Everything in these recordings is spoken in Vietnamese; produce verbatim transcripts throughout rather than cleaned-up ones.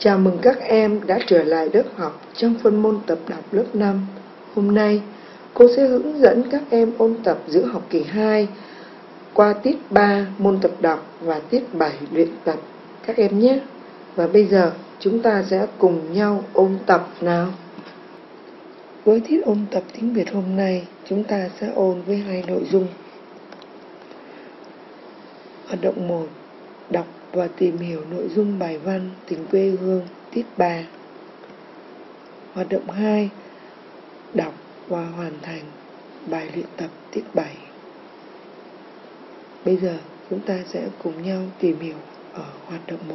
Chào mừng các em đã trở lại lớp học trong phân môn tập đọc lớp năm. Hôm nay, cô sẽ hướng dẫn các em ôn tập giữa học kỳ hai qua tiết ba môn tập đọc và tiết bảy luyện tập các em nhé. Và bây giờ chúng ta sẽ cùng nhau ôn tập nào. Với tiết ôn tập tiếng Việt hôm nay, chúng ta sẽ ôn với hai nội dung. Hoạt động một, đọc và tìm hiểu nội dung bài văn Tình quê hương tiết ba. Hoạt động hai, đọc và hoàn thành bài luyện tập tiết bảy. Bây giờ chúng ta sẽ cùng nhau tìm hiểu ở hoạt động một.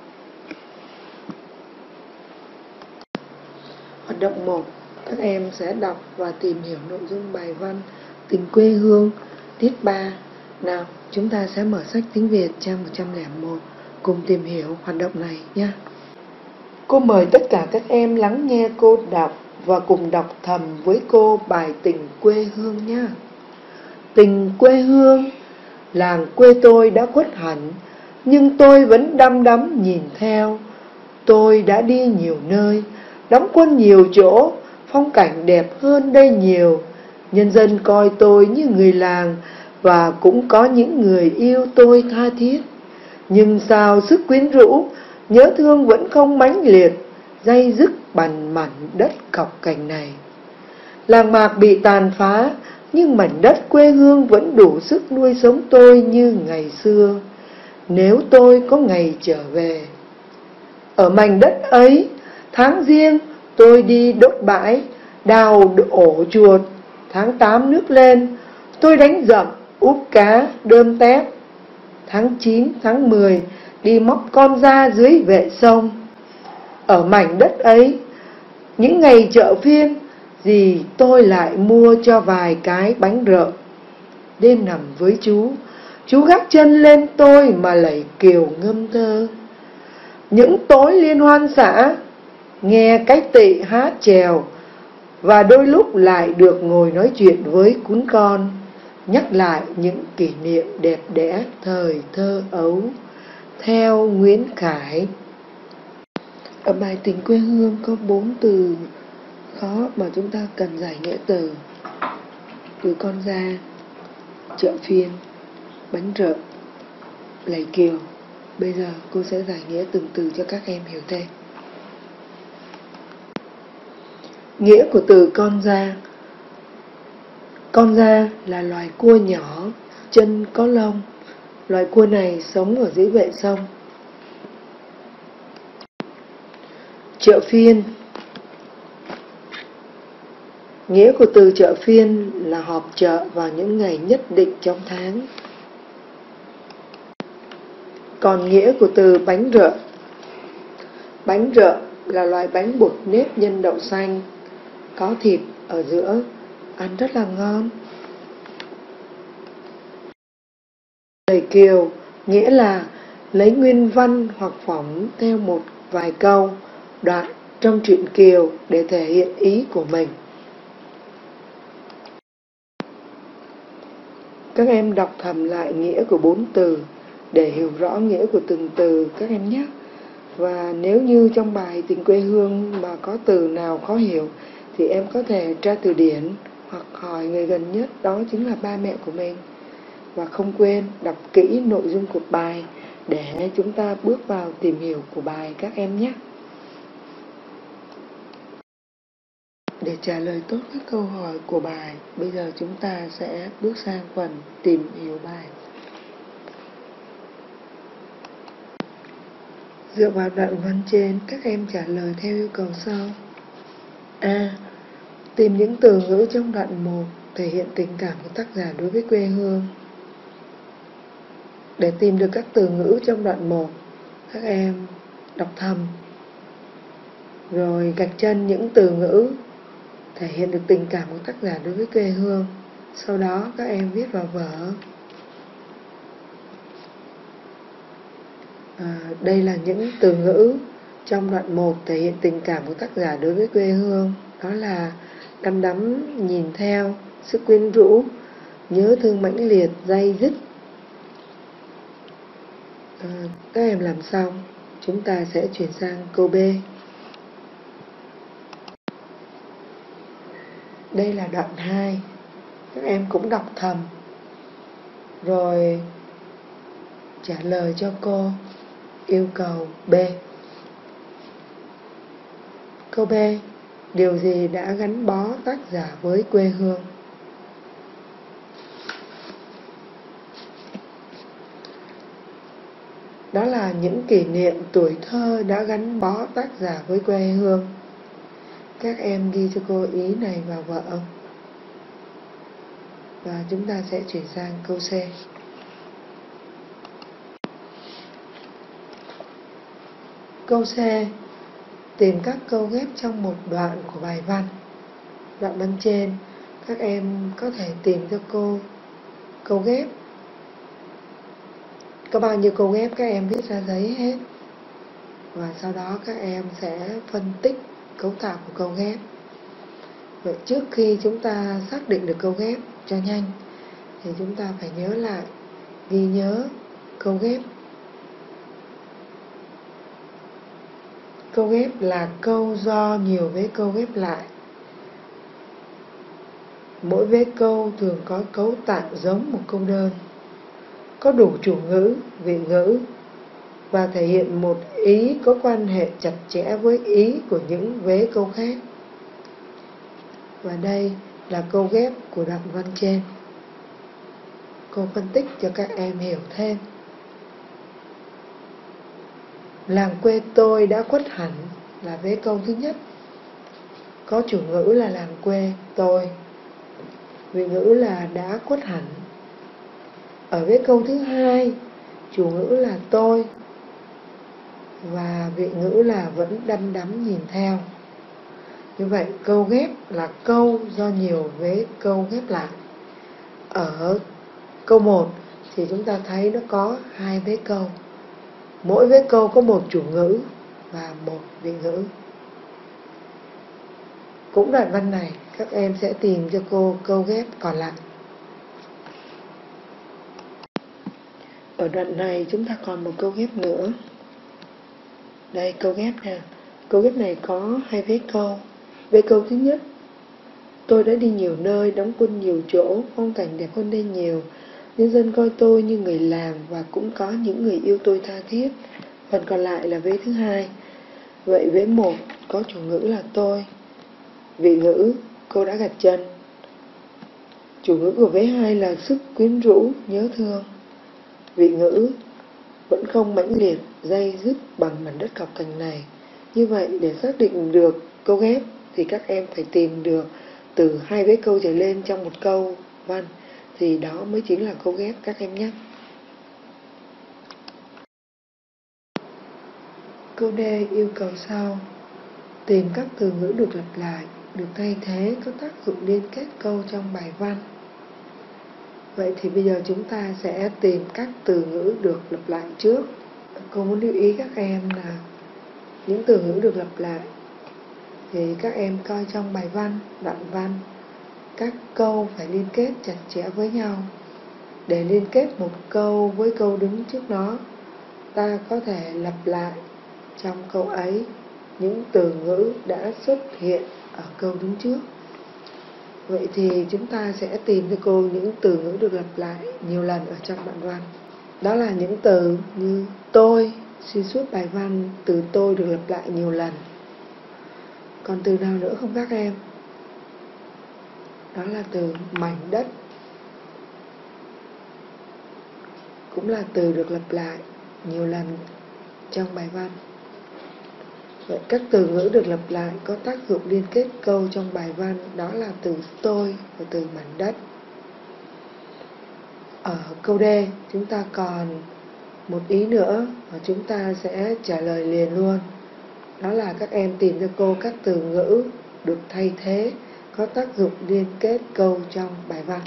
Hoạt động một, các em sẽ đọc và tìm hiểu nội dung bài văn Tình quê hương tiết ba. Nào, chúng ta sẽ mở sách tiếng Việt trang một trăm lẻ một cùng tìm hiểu hoạt động này nhé. Cô mời tất cả các em lắng nghe cô đọc và cùng đọc thầm với cô bài Tình quê hương nhé. Tình quê hương, làng quê tôi đã khuất hẳn, nhưng tôi vẫn đăm đắm nhìn theo. Tôi đã đi nhiều nơi, đóng quân nhiều chỗ, phong cảnh đẹp hơn đây nhiều. Nhân dân coi tôi như người làng, và cũng có những người yêu tôi tha thiết. Nhưng sao sức quyến rũ, nhớ thương vẫn không mãnh liệt, day dứt bằn mảnh đất cọc cành này. Làng mạc bị tàn phá, nhưng mảnh đất quê hương vẫn đủ sức nuôi sống tôi như ngày xưa, nếu tôi có ngày trở về. Ở mảnh đất ấy, tháng giêng tôi đi đốt bãi, đào ổ chuột. Tháng tám nước lên, tôi đánh dậm, úp cá, đơm tép. Tháng chín, tháng mười, đi móc con ra dưới vệ sông. Ở mảnh đất ấy, những ngày chợ phiên, dì tôi lại mua cho vài cái bánh rợ. Đêm nằm với chú, chú gác chân lên tôi mà lẩy kiều ngâm thơ. Những tối liên hoan xã, nghe cách tị hát chèo, và đôi lúc lại được ngồi nói chuyện với cún con, nhắc lại những kỷ niệm đẹp đẽ thời thơ ấu. Theo Nguyễn Khải. Ở bài Tình quê hương có bốn từ khó mà chúng ta cần giải nghĩa từ. Từ con ra, chợ phiên, bánh rợ, lẩy kiều. Bây giờ cô sẽ giải nghĩa từng từ cho các em hiểu thêm. Nghĩa của từ con ra. Con ra là loài cua nhỏ, chân có lông. Loài cua này sống ở dưới vệ sông. Chợ phiên. Nghĩa của từ chợ phiên là họp chợ vào những ngày nhất định trong tháng. Còn nghĩa của từ bánh rợ. Bánh rợ là loại bánh bột nếp nhân đậu xanh, có thịt ở giữa, ăn rất là ngon. Lẩy kiều nghĩa là lấy nguyên văn hoặc phỏng theo một vài câu, đoạn trong truyện kiều để thể hiện ý của mình. Các em đọc thầm lại nghĩa của bốn từ để hiểu rõ nghĩa của từng từ các em nhé. Và nếu như trong bài Tình quê hương mà có từ nào khó hiểu thì em có thể tra từ điển hoặc hỏi người gần nhất, đó chính là ba mẹ của mình. Và không quên đọc kỹ nội dung của bài để chúng ta bước vào tìm hiểu của bài các em nhé. Để trả lời tốt các câu hỏi của bài, bây giờ chúng ta sẽ bước sang phần tìm hiểu bài. Dựa vào đoạn văn trên, các em trả lời theo yêu cầu sau. A. Tìm những từ ngữ trong đoạn một thể hiện tình cảm của tác giả đối với quê hương. Để tìm được các từ ngữ trong đoạn một, các em đọc thầm, rồi gạch chân những từ ngữ thể hiện được tình cảm của tác giả đối với quê hương. Sau đó các em viết vào vở. À, đây là những từ ngữ trong đoạn một thể hiện tình cảm của tác giả đối với quê hương. Đó là đăm đắm nhìn theo, sức quyến rũ, nhớ thương mãnh liệt, day dứt. À, các em làm xong chúng ta sẽ chuyển sang câu B. Đây là đoạn hai. Các em cũng đọc thầm rồi trả lời cho cô yêu cầu B. Câu B. Điều gì đã gắn bó tác giả với quê hương? Đó là những kỷ niệm tuổi thơ đã gắn bó tác giả với quê hương. Các em ghi cho cô ý này vào vở. Và chúng ta sẽ chuyển sang câu C. Câu C. Tìm các câu ghép trong một đoạn của bài văn. Đoạn văn trên, các em có thể tìm cho cô câu ghép. Có bao nhiêu câu ghép các em viết ra giấy hết. Và sau đó các em sẽ phân tích cấu tạo của câu ghép. Vậy trước khi chúng ta xác định được câu ghép cho nhanh thì chúng ta phải nhớ lại, ghi nhớ câu ghép. Câu ghép là câu do nhiều vế câu ghép lại. Mỗi vế câu thường có cấu tạo giống một câu đơn, có đủ chủ ngữ, vị ngữ và thể hiện một ý có quan hệ chặt chẽ với ý của những vế câu khác. Và đây là câu ghép của đoạn văn trên. Cô phân tích cho các em hiểu thêm. Làng quê tôi đã khuất hẳn là vế câu thứ nhất. Có chủ ngữ là làng quê tôi, vị ngữ là đã khuất hẳn. Ở vế câu thứ hai, chủ ngữ là tôi và vị ngữ là vẫn đăm đắm nhìn theo. Như vậy câu ghép là câu do nhiều vế câu ghép lại. Ở câu một thì chúng ta thấy nó có hai vế câu. Mỗi vế câu có một chủ ngữ và một vị ngữ. Cũng đoạn văn này các em sẽ tìm cho cô câu ghép còn lại. Ở đoạn này chúng ta còn một câu ghép nữa. Đây câu ghép nè. Câu ghép này có hai vế câu. Vế câu thứ nhất: tôi đã đi nhiều nơi, đóng quân nhiều chỗ, phong cảnh đẹp hơn đây nhiều. Nhân dân coi tôi như người làm và cũng có những người yêu tôi tha thiết. Phần còn lại là vế thứ hai. Vậy vế một có chủ ngữ là tôi, vị ngữ cô đã gạch chân. Chủ ngữ của vế hai là sức quyến rũ, nhớ thương. Vị ngữ vẫn không mãnh liệt, day dứt bằng mảnh đất cọc cành này. Như vậy để xác định được câu ghép thì các em phải tìm được từ hai vế câu trở lên trong một câu văn, thì đó mới chính là câu ghép các em nhé. Câu D yêu cầu sau: tìm các từ ngữ được lặp lại, được thay thế, có tác dụng liên kết câu trong bài văn. Vậy thì bây giờ chúng ta sẽ tìm các từ ngữ được lặp lại trước. Cô muốn lưu ý các em là những từ ngữ được lặp lại thì các em coi trong bài văn, đoạn văn, các câu phải liên kết chặt chẽ với nhau. Để liên kết một câu với câu đứng trước nó, ta có thể lặp lại trong câu ấy những từ ngữ đã xuất hiện ở câu đứng trước. Vậy thì chúng ta sẽ tìm cho cô những từ ngữ được lặp lại nhiều lần ở trong đoạn văn. Đó là những từ như tôi, xuyên suốt bài văn từ tôi được lặp lại nhiều lần. Còn từ nào nữa không các em? Đó là từ mảnh đất, cũng là từ được lặp lại nhiều lần trong bài văn. Vậy các từ ngữ được lặp lại có tác dụng liên kết câu trong bài văn đó là từ tôi và từ mảnh đất. Ở câu D chúng ta còn một ý nữa và chúng ta sẽ trả lời liền luôn. Đó là các em tìm cho cô các từ ngữ được thay thế có tác dụng liên kết câu trong bài văn.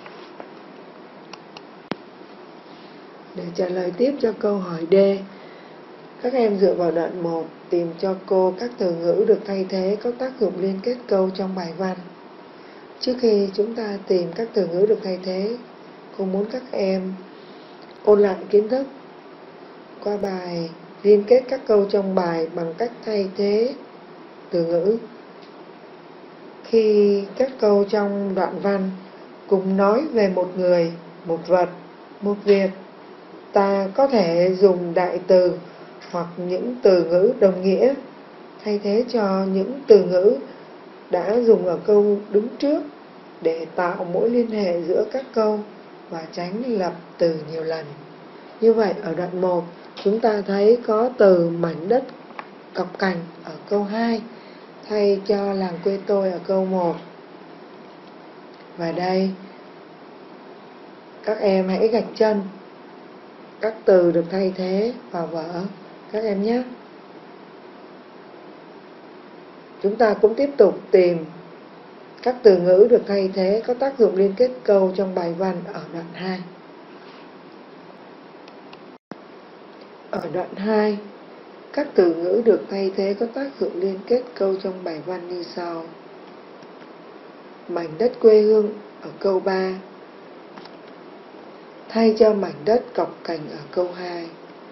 Để trả lời tiếp cho câu hỏi D, các em dựa vào đoạn một tìm cho cô các từ ngữ được thay thế có tác dụng liên kết câu trong bài văn. Trước khi chúng ta tìm các từ ngữ được thay thế, cô muốn các em ôn lại kiến thức qua bài liên kết các câu trong bài bằng cách thay thế từ ngữ. Khi các câu trong đoạn văn cùng nói về một người, một vật, một việc, ta có thể dùng đại từ hoặc những từ ngữ đồng nghĩa thay thế cho những từ ngữ đã dùng ở câu đứng trước để tạo mối liên hệ giữa các câu và tránh lặp từ nhiều lần. Như vậy ở đoạn một chúng ta thấy có từ mảnh đất cọc cành ở câu hai thay cho làng quê tôi ở câu một. Và đây các em hãy gạch chân các từ được thay thế vào vở các em nhé. Chúng ta cũng tiếp tục tìm các từ ngữ được thay thế có tác dụng liên kết câu trong bài văn ở đoạn hai. Ở đoạn hai, các từ ngữ được thay thế có tác dụng liên kết câu trong bài văn như sau. Mảnh đất quê hương ở câu ba thay cho mảnh đất cọc cành ở câu hai.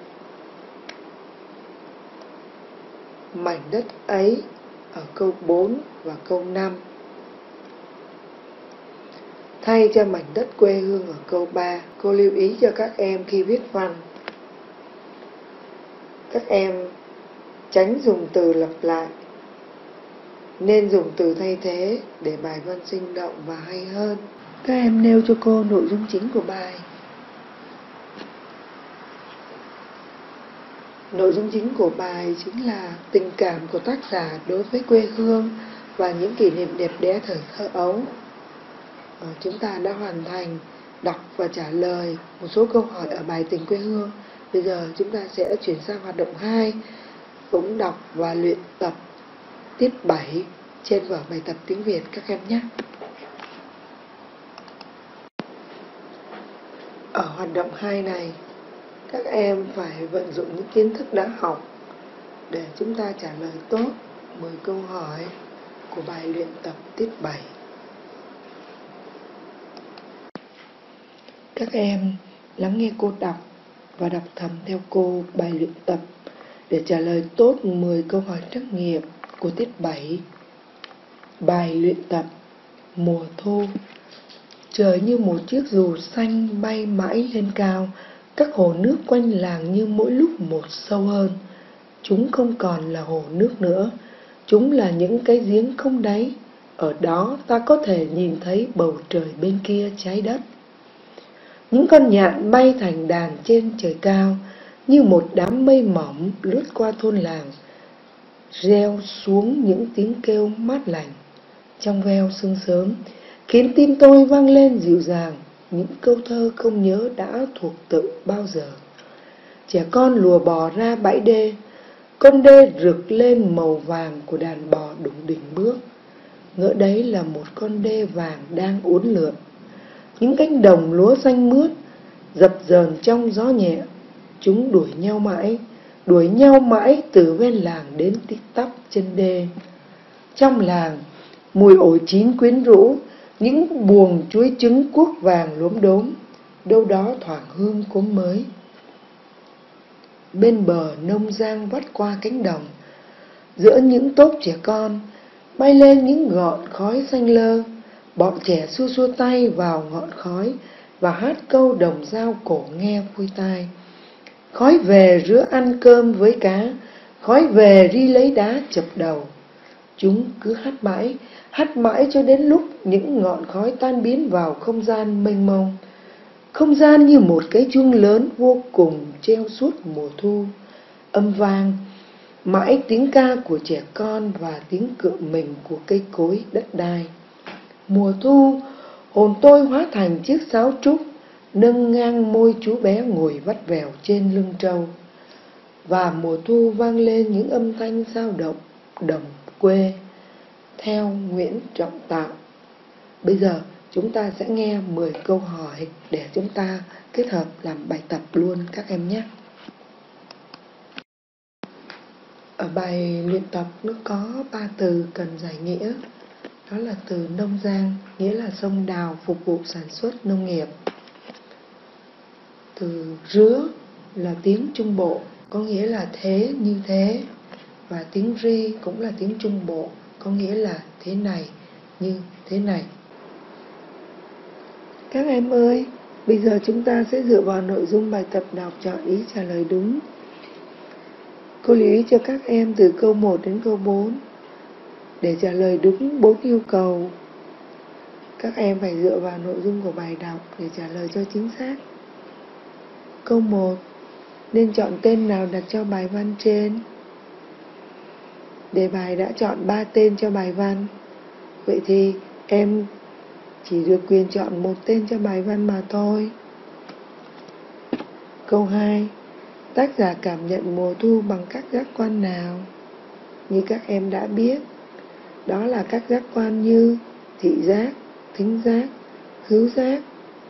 Mảnh đất ấy ở câu bốn và câu năm thay cho mảnh đất quê hương ở câu ba. Cô lưu ý cho các em khi viết văn, các em tránh dùng từ lặp lại, nên dùng từ thay thế để bài văn sinh động và hay hơn. Các em nêu cho cô nội dung chính của bài. Nội dung chính của bài chính là tình cảm của tác giả đối với quê hương và những kỷ niệm đẹp đẽ thời thơ ấu. À, chúng ta đã hoàn thành đọc và trả lời một số câu hỏi ở bài Tình quê hương. Bây giờ chúng ta sẽ chuyển sang hoạt động hai, cũng đọc và luyện tập tiết bảy trên vở bài tập tiếng Việt các em nhé. Ở hoạt động hai này, các em phải vận dụng những kiến thức đã học để chúng ta trả lời tốt mười câu hỏi của bài luyện tập tiết bảy. Các em lắng nghe cô đọc và đọc thầm theo cô bài luyện tập để trả lời tốt mười câu hỏi trắc nghiệm của tiết bảy. Bài luyện tập: mùa thu. Trời như một chiếc dù xanh bay mãi lên cao, các hồ nước quanh làng như mỗi lúc một sâu hơn. Chúng không còn là hồ nước nữa, chúng là những cái giếng không đáy. Ở đó ta có thể nhìn thấy bầu trời bên kia trái đất. Những con nhạn bay thành đàn trên trời cao, như một đám mây mỏng lướt qua thôn làng, reo xuống những tiếng kêu mát lành, trong veo sương sớm, khiến tim tôi vang lên dịu dàng những câu thơ không nhớ đã thuộc tự bao giờ. Trẻ con lùa bò ra bãi đê, con đê rực lên màu vàng của đàn bò đủng đỉnh bước. Ngỡ đấy là một con đê vàng đang uốn lượn. Những cánh đồng lúa xanh mướt dập dờn trong gió nhẹ. Chúng đuổi nhau mãi, đuổi nhau mãi từ ven làng đến tít tắp chân đê. Trong làng, mùi ổi chín quyến rũ, những buồng chuối trứng cuốc vàng lốm đốm, đâu đó thoảng hương cốm mới. Bên bờ nông giang vắt qua cánh đồng, giữa những tốp trẻ con, bay lên những ngọn khói xanh lơ. Bọn trẻ xua xua tay vào ngọn khói và hát câu đồng dao cổ nghe vui tai. Khói về rứa ăn cơm với cá, khói về ri lấy đá chập đầu. Chúng cứ hát mãi, hát mãi cho đến lúc những ngọn khói tan biến vào không gian mênh mông. Không gian như một cái chuông lớn vô cùng treo suốt mùa thu, âm vang mãi tiếng ca của trẻ con và tiếng cựa mình của cây cối đất đai. Mùa thu, hồn tôi hóa thành chiếc sáo trúc, nâng ngang môi chú bé ngồi vắt vẻo trên lưng trâu. Và mùa thu vang lên những âm thanh dao động đồng quê, theo Nguyễn Trọng Tạo. Bây giờ chúng ta sẽ nghe mười câu hỏi để chúng ta kết hợp làm bài tập luôn các em nhé. Ở bài luyện tập nó có ba từ cần giải nghĩa. Đó là từ nông giang, nghĩa là sông đào phục vụ sản xuất nông nghiệp. Từ rứa là tiếng Trung Bộ, có nghĩa là thế như thế. Và tiếng ri cũng là tiếng Trung Bộ, có nghĩa là thế này như thế này. Các em ơi, bây giờ chúng ta sẽ dựa vào nội dung bài tập đọc chọn ý trả lời đúng. Cô lưu ý cho các em từ câu một đến câu bốn. Để trả lời đúng bốn yêu cầu, các em phải dựa vào nội dung của bài đọc để trả lời cho chính xác. Câu một. Nên chọn tên nào đặt cho bài văn trên? Đề bài đã chọn ba tên cho bài văn. Vậy thì em chỉ được quyền chọn một tên cho bài văn mà thôi. Câu hai. Tác giả cảm nhận mùa thu bằng các giác quan nào? Như các em đã biết, đó là các giác quan như thị giác, thính giác, khứu giác.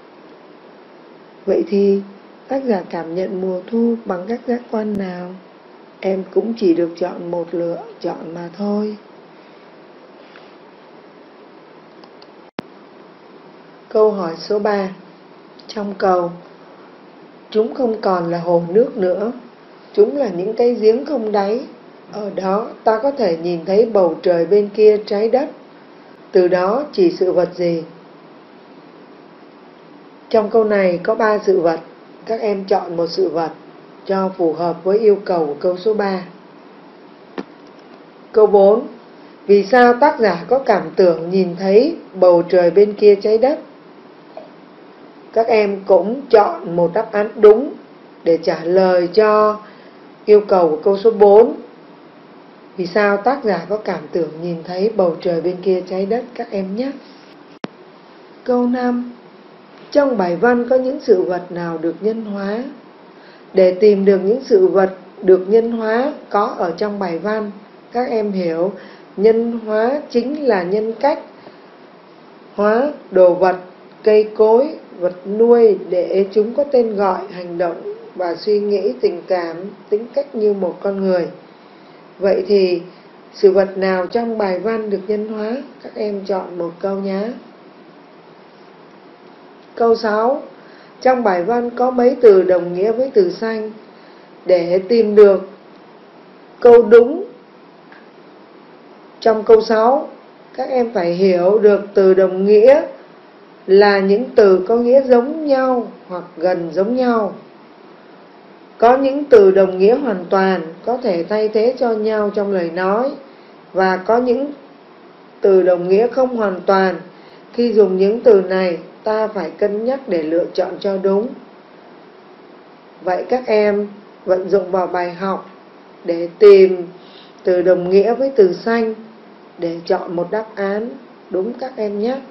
Vậy thì tác giả cảm nhận mùa thu bằng các giác quan nào? Em cũng chỉ được chọn một lựa chọn mà thôi. Câu hỏi số ba. Trong cầu, chúng không còn là hồ nước nữa, chúng là những cái giếng không đáy. Ở đó ta có thể nhìn thấy bầu trời bên kia trái đất. Từ đó chỉ sự vật gì? Trong câu này có ba sự vật. Các em chọn một sự vật cho phù hợp với yêu cầu của câu số ba. Câu bốn. Vì sao tác giả có cảm tưởng nhìn thấy bầu trời bên kia trái đất? Các em cũng chọn một đáp án đúng để trả lời cho yêu cầu của câu số bốn. Vì sao tác giả có cảm tưởng nhìn thấy bầu trời bên kia trái đất các em nhé. Câu năm. Trong bài văn có những sự vật nào được nhân hóa? Để tìm được những sự vật được nhân hóa có ở trong bài văn, các em hiểu nhân hóa chính là nhân cách hóa đồ vật, cây cối, vật nuôi để chúng có tên gọi, hành động và suy nghĩ, tình cảm, tính cách như một con người. Vậy thì sự vật nào trong bài văn được nhân hóa? Các em chọn một câu nhé. Câu sáu. Trong bài văn có mấy từ đồng nghĩa với từ xanh? Để tìm được câu đúng trong câu sáu, các em phải hiểu được từ đồng nghĩa là những từ có nghĩa giống nhau hoặc gần giống nhau. Có những từ đồng nghĩa hoàn toàn có thể thay thế cho nhau trong lời nói, và có những từ đồng nghĩa không hoàn toàn. Khi dùng những từ này, ta phải cân nhắc để lựa chọn cho đúng. Vậy các em vận dụng vào bài học để tìm từ đồng nghĩa với từ xanh để chọn một đáp án đúng các em nhé.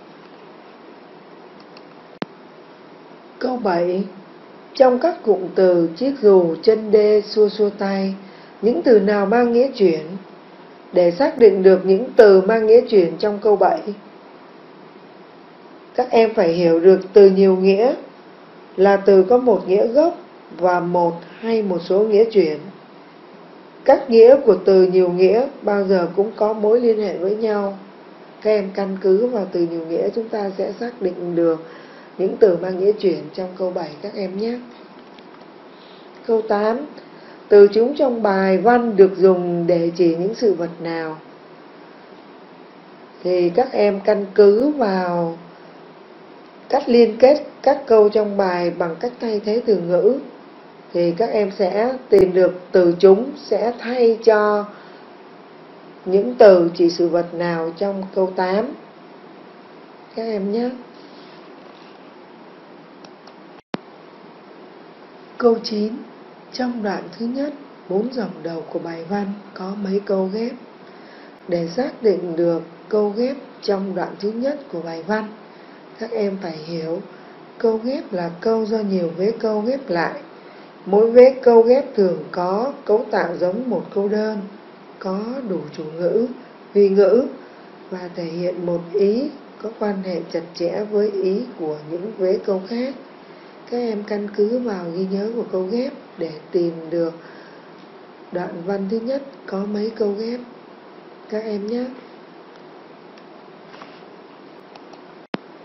Câu bảy. Trong các cụm từ chiếc dù, chân đê, xua xua tay, những từ nào mang nghĩa chuyển? Để xác định được những từ mang nghĩa chuyển trong câu bảy, các em phải hiểu được từ nhiều nghĩa là từ có một nghĩa gốc và một hay một số nghĩa chuyển. Các nghĩa của từ nhiều nghĩa bao giờ cũng có mối liên hệ với nhau. Các em căn cứ vào từ nhiều nghĩa chúng ta sẽ xác định được những từ mang nghĩa chuyển trong câu bảy các em nhé. Câu tám. Từ chúng trong bài văn được dùng để chỉ những sự vật nào? Thì các em căn cứ vào cách liên kết các câu trong bài bằng cách thay thế từ ngữ, thì các em sẽ tìm được từ chúng sẽ thay cho những từ chỉ sự vật nào trong câu tám các em nhé. Câu chín. Trong đoạn thứ nhất, bốn dòng đầu của bài văn có mấy câu ghép? Để xác định được câu ghép trong đoạn thứ nhất của bài văn, các em phải hiểu câu ghép là câu do nhiều vế câu ghép lại. Mỗi vế câu ghép thường có cấu tạo giống một câu đơn, có đủ chủ ngữ, huy ngữ và thể hiện một ý có quan hệ chặt chẽ với ý của những vế câu khác. Các em căn cứ vào ghi nhớ của câu ghép để tìm được đoạn văn thứ nhất có mấy câu ghép các em nhé.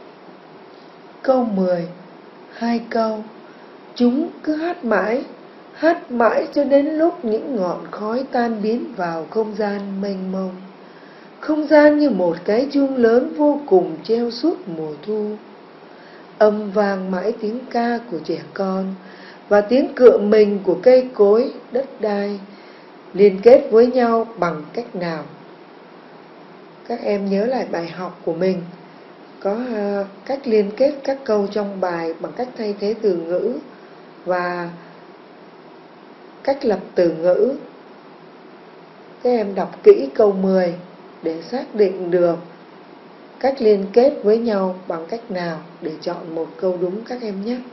Câu mười. Hai câu. Chúng cứ hát mãi, hát mãi cho đến lúc những ngọn khói tan biến vào không gian mênh mông. Không gian như một cái chuông lớn vô cùng treo suốt mùa thu. Âm vang mãi tiếng ca của trẻ con và tiếng cựa mình của cây cối, đất đai liên kết với nhau bằng cách nào? Các em nhớ lại bài học của mình, có uh, cách liên kết các câu trong bài bằng cách thay thế từ ngữ và cách lập từ ngữ. Các em đọc kỹ câu mười để xác định được cách liên kết với nhau bằng cách nào để chọn một câu đúng các em nhé.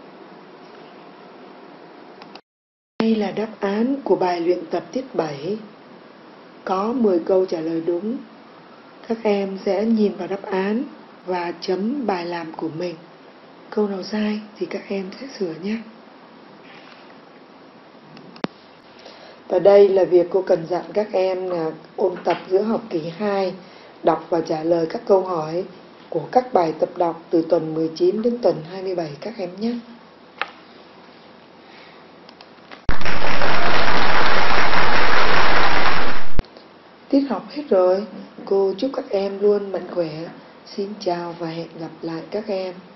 Đây là đáp án của bài luyện tập tiết bảy. Có mười câu trả lời đúng. Các em sẽ nhìn vào đáp án và chấm bài làm của mình. Câu nào sai thì các em sẽ sửa nhé. Và đây là việc cô cần dặn các em là ôn tập giữa học kỳ hai, đọc và trả lời các câu hỏi của các bài tập đọc từ tuần mười chín đến tuần hai mươi bảy các em nhé. Tiết học hết rồi, cô chúc các em luôn mạnh khỏe. Xin chào và hẹn gặp lại các em.